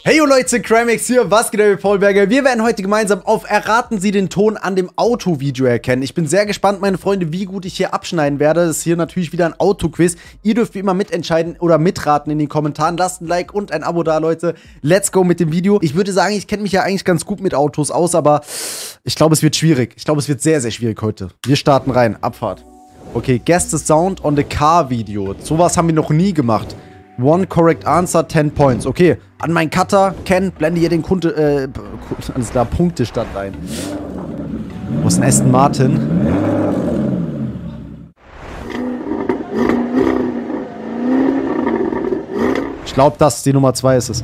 Hey yo Leute, Crimex hier, was geht mit Paul Berger? Wir werden heute gemeinsam auf Erraten Sie den Ton an dem Auto-Video erkennen. Ich bin sehr gespannt, meine Freunde, wie gut ich hier abschneiden werde. Das ist hier natürlich wieder ein Auto-Quiz. Ihr dürft wie immer mitentscheiden oder mitraten in den Kommentaren. Lasst ein Like und ein Abo da, Leute. Let's go mit dem Video. Ich würde sagen, ich kenne mich ja eigentlich ganz gut mit Autos aus, aber ich glaube, es wird schwierig. Ich glaube, es wird sehr, sehr schwierig heute. Wir starten rein. Abfahrt. Okay, guess the sound on the car Video. Sowas haben wir noch nie gemacht. One correct answer, 10 points. Okay, an meinen Cutter, Ken, blende hier den alles klar, Punktestand ein. Wo ist ein Aston Martin? Ich glaube, das die Nummer 2 ist es.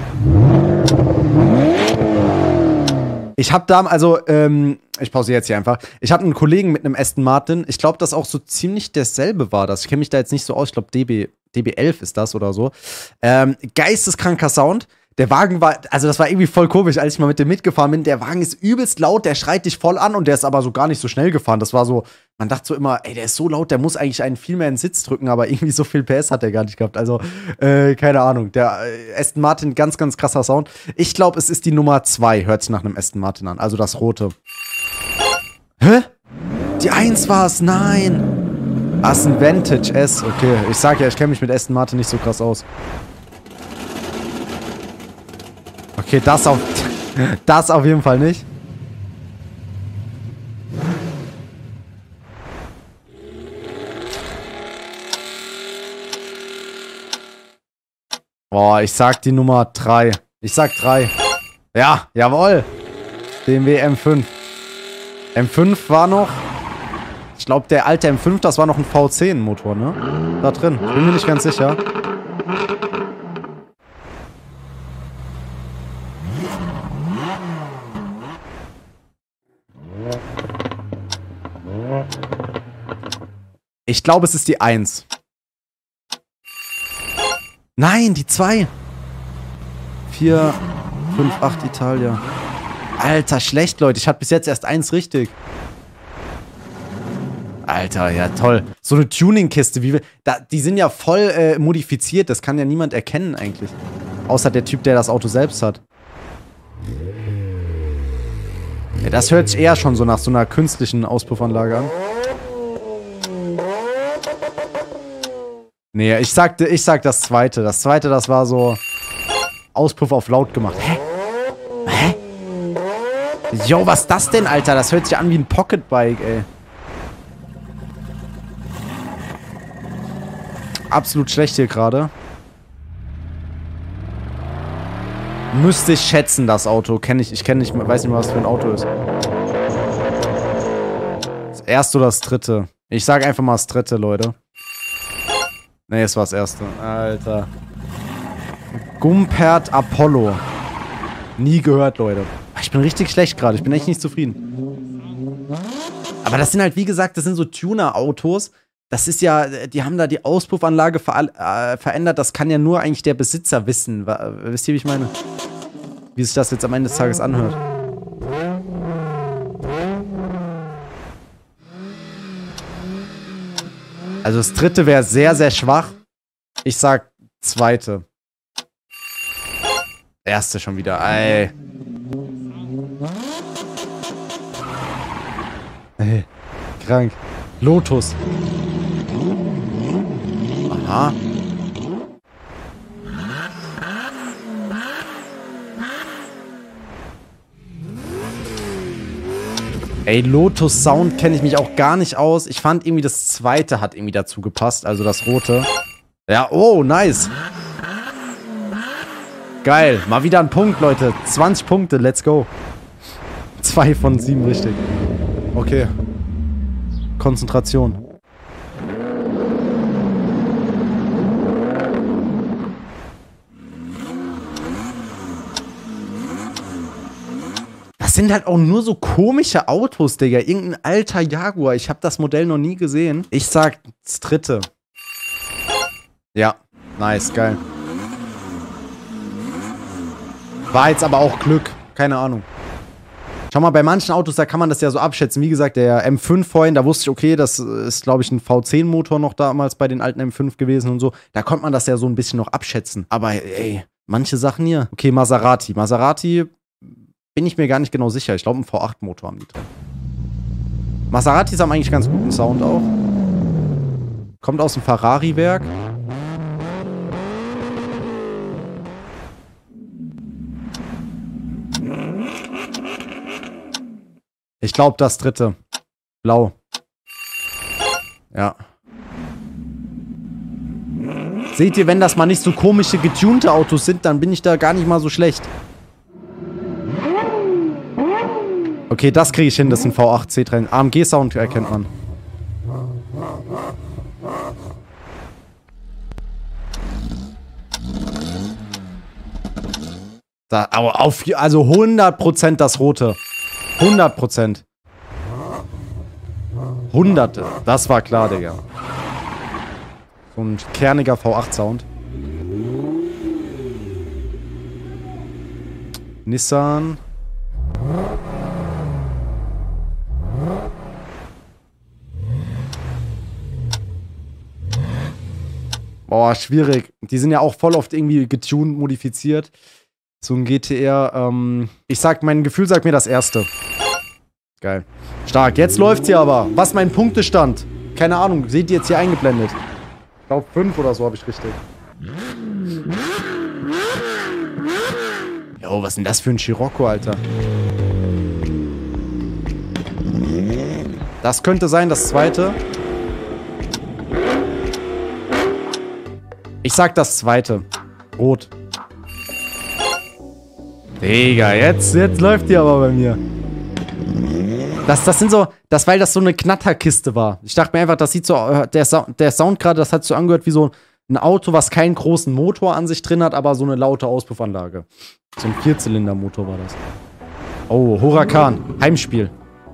Ich habe da, also, ich pausiere jetzt hier einfach. Ich habe einen Kollegen mit einem Aston Martin. Ich glaube, dass auch so ziemlich derselbe war das. Ich kenne mich da jetzt nicht so aus. Ich glaube, DB11 ist das oder so. Geisteskranker Sound. Der Wagen war, also das war irgendwie voll komisch, als ich mal mit dem mitgefahren bin. Der Wagen ist übelst laut, der schreit dich voll an und der ist aber so gar nicht so schnell gefahren. Das war so, man dachte so immer, ey, der ist so laut, der muss eigentlich einen viel mehr in den Sitz drücken, aber irgendwie so viel PS hat der gar nicht gehabt. Also, keine Ahnung. Der Aston Martin, ganz, ganz krasser Sound. Ich glaube, es ist die Nummer 2, hört sich nach einem Aston Martin an, also das rote. Hä? Die 1 war es, nein. Ah, ist ein Vantage S, okay. Ich sag ja, ich kenne mich mit Aston Martin nicht so krass aus. Okay, das auf jeden Fall nicht. Boah, ich sag die Nummer 3. Ich sag 3. Ja, jawohl. BMW M5. M5 war noch... Ich glaube, der alte M5, das war noch ein V10-Motor, ne? Da drin. Bin mir nicht ganz sicher. Ich glaube, es ist die 1. Nein, die 2. 4, 5, 8 Italia. Alter, schlecht, Leute. Ich hatte bis jetzt erst 1 richtig. Alter, ja toll. So eine Tuning-Kiste, die sind ja voll modifiziert. Das kann ja niemand erkennen eigentlich. Außer der Typ, der das Auto selbst hat. Ja, das hört sich eher schon so nach so einer künstlichen Auspuffanlage an. Nee, ich sag das zweite. Das zweite, das war so Auspuff auf laut gemacht. Hä? Hä? Jo, was ist das denn, Alter? Das hört sich an wie ein Pocketbike, ey. Absolut schlecht hier gerade. Müsste ich schätzen, das Auto. Ich kenne nicht, weiß nicht mal, was für ein Auto ist. Das erste oder das dritte? Ich sage einfach mal das dritte, Leute. Ne, es war das erste. Alter. Gumpert Apollo. Nie gehört, Leute. Ich bin richtig schlecht gerade. Ich bin echt nicht zufrieden. Aber das sind halt, wie gesagt, das sind so Tuner-Autos. Das ist ja, die haben da die Auspuffanlage verändert. Das kann ja nur eigentlich der Besitzer wissen. Wisst ihr, wie ich meine? Wie sich das jetzt am Ende des Tages anhört. Also das dritte wäre sehr, sehr schwach. Ich sag zweite. Erste schon wieder. Ey. Ey. Krank. Lotus. Aha. Ey, Lotus Sound kenne ich mich auch gar nicht aus. Ich fand irgendwie, das zweite hat irgendwie dazu gepasst. Also das rote. Ja, oh, nice. Geil. Mal wieder ein Punkt, Leute. 20 Punkte, let's go. 2 von 7 richtig. Okay. Konzentration. Das sind halt auch nur so komische Autos, Digga. Irgendein alter Jaguar. Ich habe das Modell noch nie gesehen. Ich sag das dritte. Ja, nice, geil. War jetzt aber auch Glück. Keine Ahnung. Schau mal, bei manchen Autos, da kann man das ja so abschätzen. Wie gesagt, der M5 vorhin, da wusste ich, okay, das ist, glaube ich, ein V10-Motor noch damals bei den alten M5 gewesen und so. Da konnte man das ja so ein bisschen noch abschätzen. Aber, ey, Manche Sachen hier. Okay, Maserati. Maserati bin ich mir gar nicht genau sicher. Ich glaube, einen V8-Motor haben die drin. Maseratis haben eigentlich ganz guten Sound auch. Kommt aus dem Ferrari-Werk. Ich glaube, das dritte. Blau. Ja. Seht ihr, wenn das mal nicht so komische, getunte Autos sind, dann bin ich da gar nicht mal so schlecht. Okay, das kriege ich hin. Das ist ein V8 C3. AMG-Sound erkennt man. Da, aber also 100% das Rote. 100%. Hunderte. Das war klar, Digga. So ein kerniger V8-Sound. Nissan. Boah, schwierig. Die sind ja auch voll oft irgendwie getuned, modifiziert. So ein GTR, mein Gefühl sagt mir das erste. Geil. Stark. Jetzt läuft sie aber. Was ist mein Punktestand? Keine Ahnung. Seht ihr jetzt hier eingeblendet? Ich glaube 5 oder so habe ich richtig. Jo, was ist denn das für ein Scirocco, Alter? Das könnte sein, das zweite. Ich sag das zweite. Rot. Digga, jetzt läuft die aber bei mir. Das sind so, weil das so eine Knatterkiste war. Ich dachte mir einfach, das sieht so, der Sound gerade, das hat so angehört wie so ein Auto, was keinen großen Motor an sich drin hat, aber so eine laute Auspuffanlage. So ein Vierzylindermotor war das. Oh, Huracan. Heimspiel.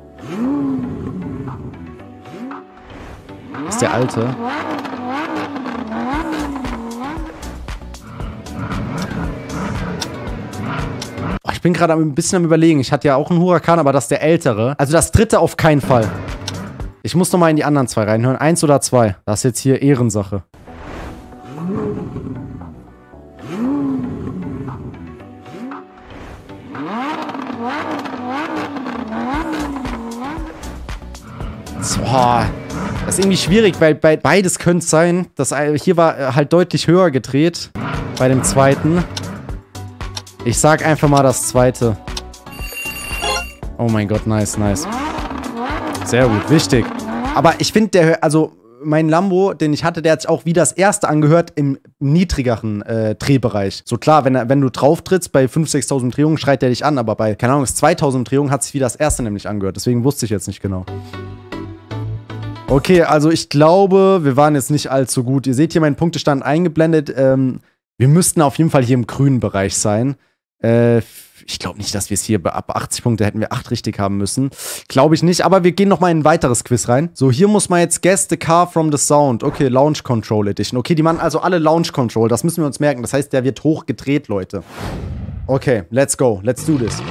Das ist der alte. Ich bin gerade ein bisschen am Überlegen. Ich hatte ja auch einen Huracan, aber das ist der ältere. Also das dritte auf keinen Fall. Ich muss noch mal in die anderen zwei reinhören. 1 oder 2. Das ist jetzt hier Ehrensache. Boah, das ist irgendwie schwierig, weil beides könnte es sein. Das hier war halt deutlich höher gedreht. Bei dem zweiten. Ich sag einfach mal das zweite. Oh mein Gott, nice, nice. Sehr gut, wichtig. Aber ich finde, mein Lambo, den ich hatte, der hat sich auch wie das erste angehört im niedrigeren Drehbereich. So klar, wenn du drauf trittst, bei 5.000, 6.000 Drehungen schreit der dich an, aber bei, keine Ahnung, 2.000 Drehungen hat sich wie das erste nämlich angehört. Deswegen wusste ich jetzt nicht genau. Okay, also ich glaube, wir waren jetzt nicht allzu gut. Ihr seht hier meinen Punktestand eingeblendet. Wir müssten auf jeden Fall hier im grünen Bereich sein. Ich glaube nicht, dass wir es hier ab 80 Punkte hätten wir 8 richtig haben müssen. Glaube ich nicht, aber wir gehen noch mal in ein weiteres Quiz rein. So, hier muss man jetzt guess the car from the sound. Okay, Launch Control Edition. Okay, die machen also alle Launch Control. Das müssen wir uns merken. Das heißt, der wird hoch gedreht, Leute. Okay, let's go. Let's do this.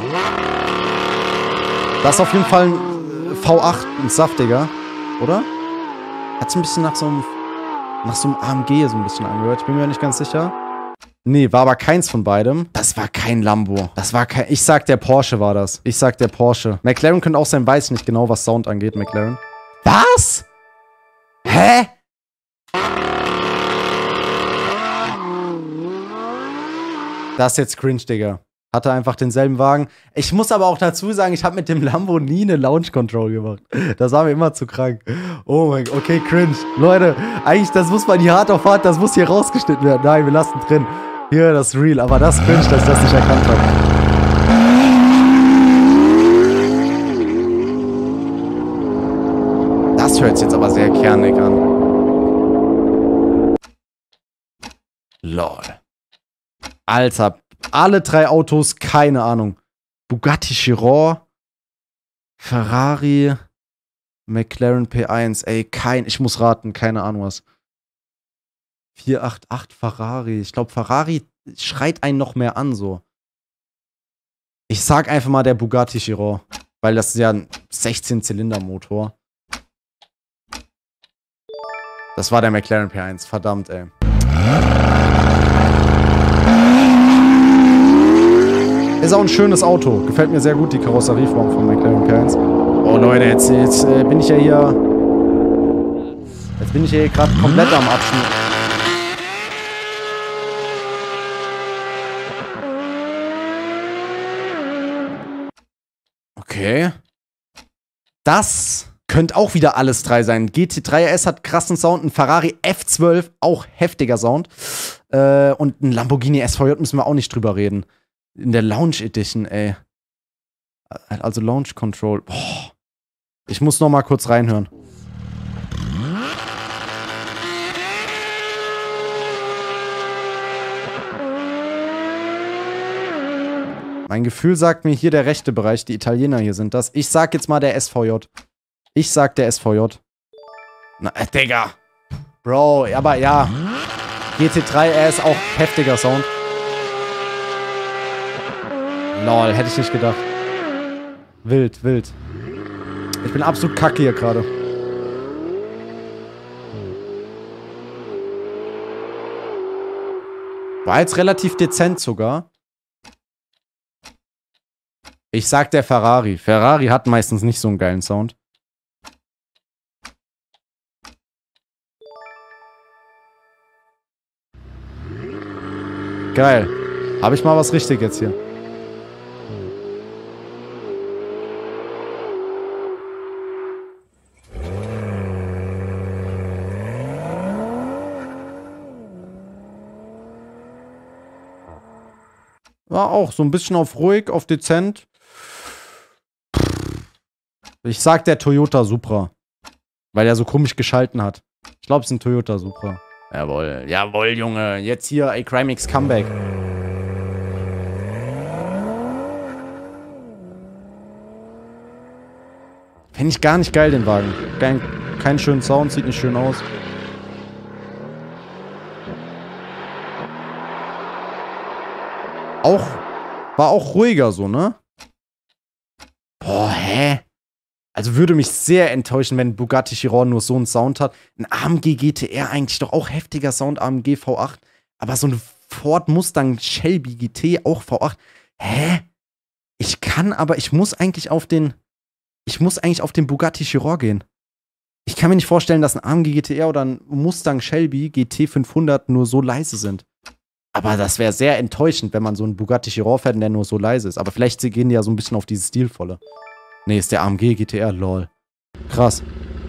Das ist auf jeden Fall ein V8, ein saftiger, oder? Hat sich ein bisschen nach so einem AMG so ein bisschen angehört. Ich bin mir nicht ganz sicher. Nee, war aber keins von beidem. Das war kein Lambo. Ich sag, der Porsche war das. Ich sag, der Porsche. McLaren könnte auch sein, weiß nicht genau, was Sound angeht, McLaren. Was? Hä? Das ist jetzt cringe, Digga. Hatte einfach denselben Wagen. Ich muss aber auch dazu sagen, ich habe mit dem Lambo nie eine Launch Control gemacht. Das war mir immer zu krank. Oh mein Gott, okay, cringe. Leute, eigentlich, das muss man die hart auf hart, das muss hier rausgeschnitten werden. Nein, wir lassen drin. Hier, das ist real. Aber das ist cringe, dass ich das nicht erkannt habe. Das hört sich jetzt aber sehr kernig an. Lol. Alter, alle 3 Autos, keine Ahnung. Bugatti Chiron, Ferrari, McLaren P1. Ey, ich muss raten, keine Ahnung was. 488 Ferrari. Ich glaube, Ferrari schreit einen noch mehr an, so. Ich sag einfach mal der Bugatti Chiron. Weil das ist ja ein 16-Zylinder-Motor. Das war der McLaren P1. Verdammt, ey. Ist auch ein schönes Auto. Gefällt mir sehr gut, die Karosserieform von McLaren P1. Oh Leute, jetzt bin ich ja hier... Jetzt bin ich hier gerade komplett am Abschnitt. Okay. Das könnte auch wieder alles 3 sein. GT3 RS hat krassen Sound, ein Ferrari F12, auch heftiger Sound. Und ein Lamborghini SVJ müssen wir auch nicht drüber reden. In der Lounge Edition, ey. Also Launch Control. Boah. Ich muss noch mal kurz reinhören. Mein Gefühl sagt mir hier der rechte Bereich, die Italiener hier sind das. Ich sag jetzt mal der SVJ. Ich sag der SVJ. Na, Digga. Bro, aber ja. GT3 RS auch heftiger Sound. Lol, hätte ich nicht gedacht. Wild, wild. Ich bin absolut kacke hier gerade. War jetzt relativ dezent sogar. Ich sag der Ferrari. Ferrari hat meistens nicht so einen geilen Sound. Geil. Habe ich mal was richtig jetzt hier. War auch so ein bisschen auf ruhig, auf dezent. Ich sag der Toyota Supra. Weil er so komisch geschalten hat. Ich glaube, es ist ein Toyota Supra. Jawohl, jawohl, Junge. Jetzt hier Acrimix Comeback. Finde ich gar nicht geil, den Wagen. Keinen schönen Sound, sieht nicht schön aus. War auch ruhiger so, ne? Boah, hä? Also würde mich sehr enttäuschen, wenn Bugatti Chiron nur so einen Sound hat. Ein AMG GTR eigentlich doch auch heftiger Sound, AMG V8. Aber so ein Ford Mustang Shelby GT, auch V8. Hä? Ich muss eigentlich auf den Bugatti Chiron gehen. Ich kann mir nicht vorstellen, dass ein AMG GTR oder ein Mustang Shelby GT 500 nur so leise sind. Aber das wäre sehr enttäuschend, wenn man so einen Bugatti Chiron fährt, der nur so leise ist. Aber vielleicht gehen die ja so ein bisschen auf dieses Stilvolle. Nee, ist der AMG GTR, lol. Krass.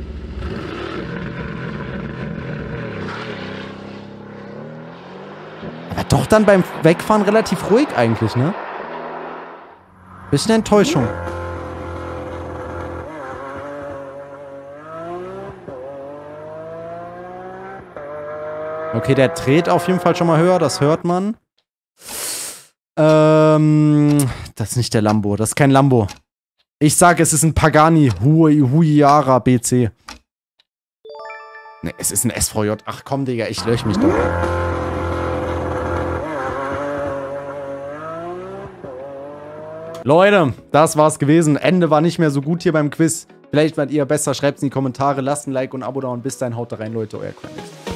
Aber doch dann beim Wegfahren relativ ruhig eigentlich, ne? Bisschen Enttäuschung. Okay, der dreht auf jeden Fall schon mal höher, das hört man. Das ist nicht der Lambo, das ist kein Lambo. Ich sag, es ist ein Pagani Huayra BC. Ne, es ist ein SVJ. Ach komm, Digga, ich löch mich doch. Leute, das war's gewesen. Ende war nicht mehr so gut hier beim Quiz. Vielleicht wart ihr besser. Schreibt's in die Kommentare. Lasst ein Like und ein Abo da und bis dahin haut da rein, Leute. Euer Chronix.